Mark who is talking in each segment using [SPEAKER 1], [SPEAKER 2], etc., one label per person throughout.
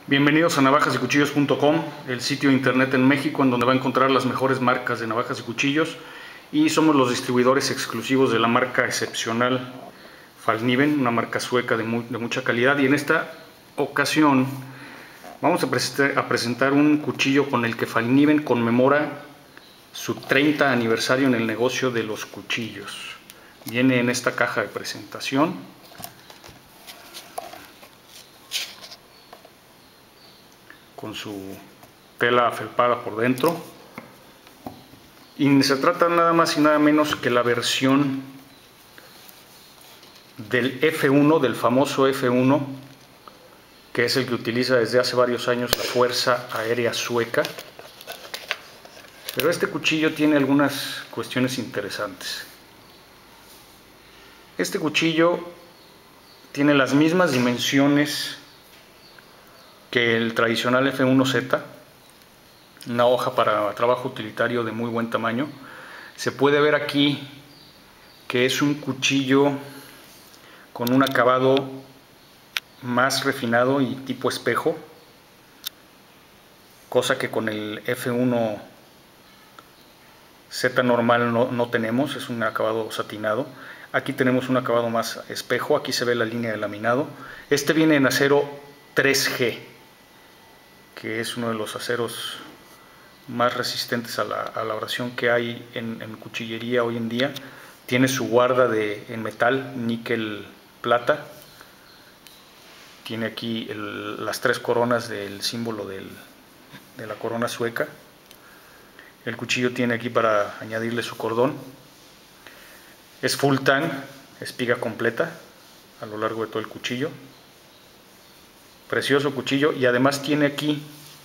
[SPEAKER 1] Bienvenidos a navajasycuchillos.com, el sitio de internet en México en donde va a encontrar las mejores marcas de navajas y cuchillos, y somos los distribuidores exclusivos de la marca excepcional Fallkniven, una marca sueca de mucha calidad. Y en esta ocasión vamos a presentar un cuchillo con el que Fallkniven conmemora su 30 aniversario en el negocio de los cuchillos. Viene en esta caja de presentación. Con su tela felpada por dentro, y se trata nada más y nada menos que la versión del F1, del famoso F1, que es el que utiliza desde hace varios años la Fuerza Aérea Sueca. Pero este cuchillo tiene algunas cuestiones interesantes. Este cuchillo tiene las mismas dimensiones que el tradicional F1Z, una hoja para trabajo utilitario de muy buen tamaño. Se puede ver aquí que es un cuchillo con un acabado más refinado y tipo espejo, cosa que con el F1Z normal no tenemos. Es un acabado satinado. Aquí tenemos un acabado más espejo, aquí se ve la línea de laminado. Este viene en acero 3G, que es uno de los aceros más resistentes a la abrasión que hay en cuchillería hoy en día. Tiene su guarda en metal, níquel plata. Tiene aquí las tres coronas del símbolo de la corona sueca. El cuchillo tiene aquí para añadirle su cordón. Es full tang, espiga completa a lo largo de todo el cuchillo. Precioso cuchillo, y además tiene aquí,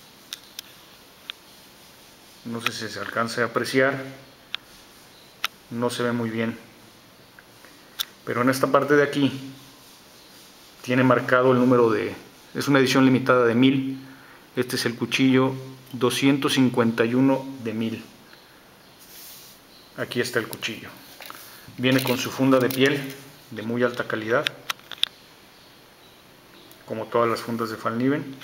[SPEAKER 1] no sé si se alcance a apreciar, no se ve muy bien, pero en esta parte de aquí tiene marcado el número es una edición limitada de 1000. Este es el cuchillo 251 de 1000. Aquí está el cuchillo. Viene con su funda de piel de muy alta calidad, como todas las fundas de Fallkniven,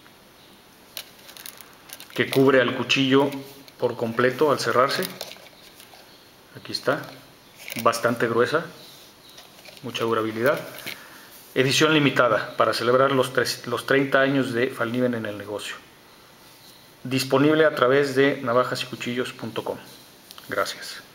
[SPEAKER 1] que cubre al cuchillo por completo al cerrarse. Aquí está, bastante gruesa, mucha durabilidad. Edición limitada para celebrar los 30 años de Fallkniven en el negocio. Disponible a través de navajasycuchillos.com. Gracias.